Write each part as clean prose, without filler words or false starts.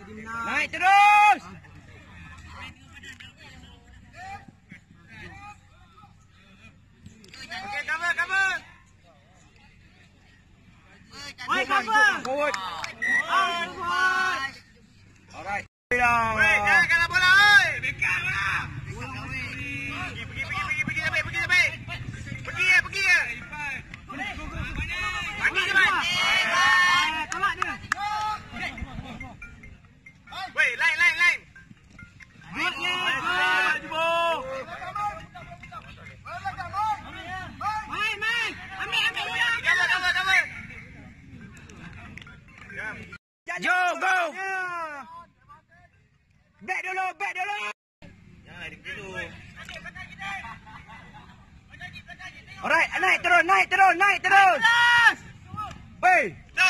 Naik terus. Okey, cover. Wait, cover. Forward. Alright. Weh, jangan bola oi. Bekam lah. Pergi sampai. Pergi ya. Pergi ke man. Tolak dia. Weh, line. Good ya. Main. Ambil bola. Cover. Jo, go. Back dulu. Jangan ada dulu. Alright, naik terus. Weh.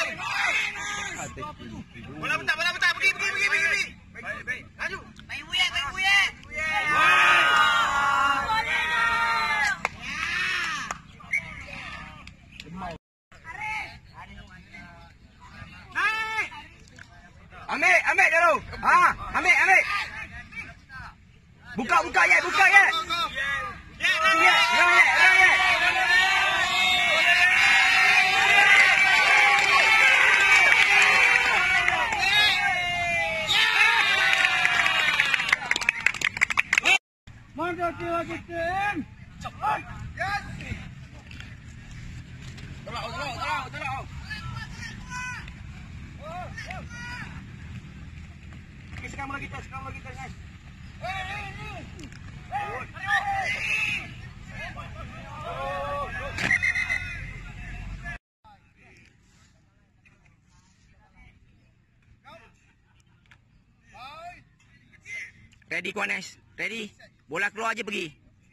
Bola bentar. Pergi. Baik. Laju. Main buyak. Ambil dulu. Ambil. Buka ya. Ya. Mana kira kita? Cepat. Yes. Tolak. Sekarang bola kita guys. Ready Kuanes. Ready. Bola keluar aja pergi.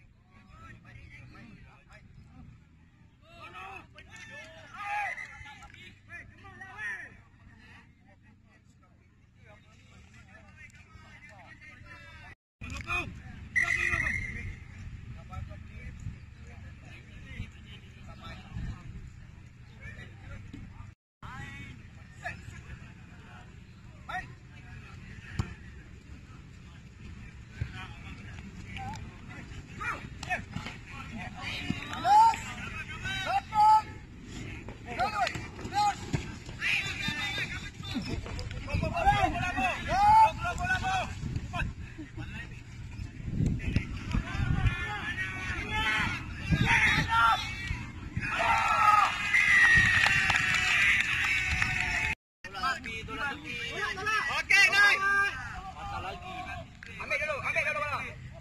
Okey, naik. Ambil dulu bola.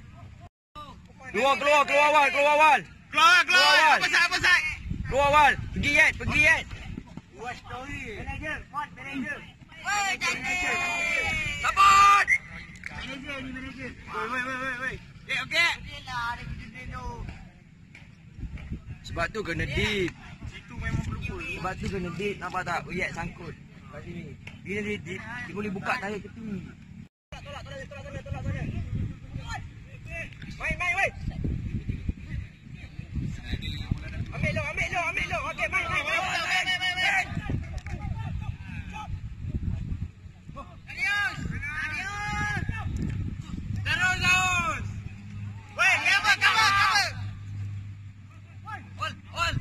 Keluar awal. Keluar. Apa sat? Keluar awal. Pergi Yet. Manager. Sabot. Manager. Weh. Okey. Sebab tu kena deep. Situ memang berpul. Nampak tak? Yet sangkut. Kat sini. Bila dia deep, dia boleh buka tayar tepi. Tolak. Main, weh. Ambil lu. Okey, main. Terus. Weh, cover. All.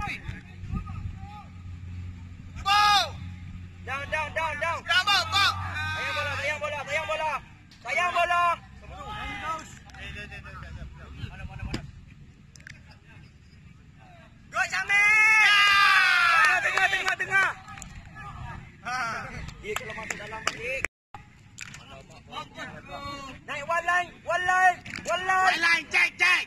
Bau. Down. Bau. Sayang bola. Go Syamil. Tengah. Dia kalau masuk dalam balik. Naik one line. Check.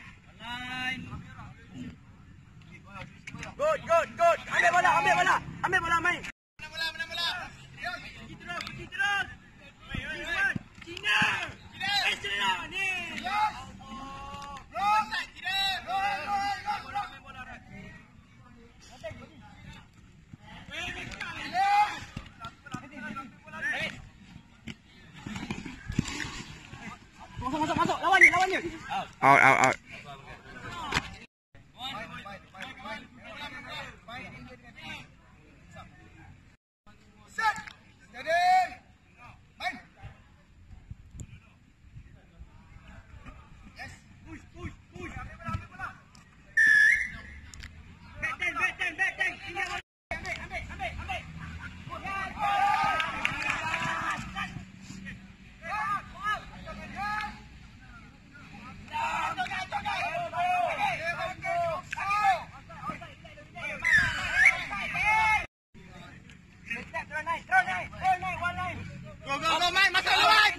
Good. Ambil bola, main. Mana bola? Pergi terus. Cina. Cina ni. Masuk. Lawan dia. Out. Set. Jadi. Main. Go, main. Masuk luar.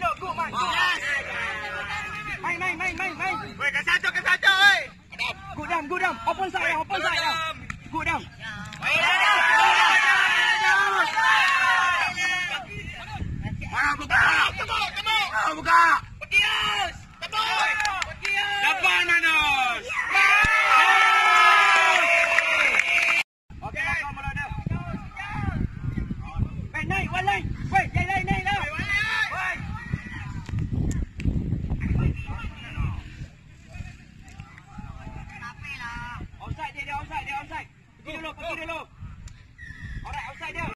Main. Weh, ke satu, weh. Good down. Open side now. Good down. Buka.